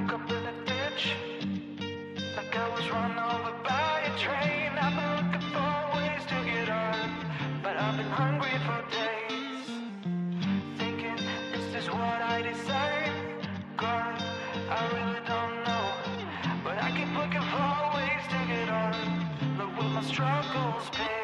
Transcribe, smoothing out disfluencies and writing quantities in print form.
woke up in a ditch, like I was run over by a train. I've been looking for ways to get on, but I've been hungry for days, thinking, is this what I deserve? God, I really don't know, but I keep looking for ways to get on. Look what my struggles been.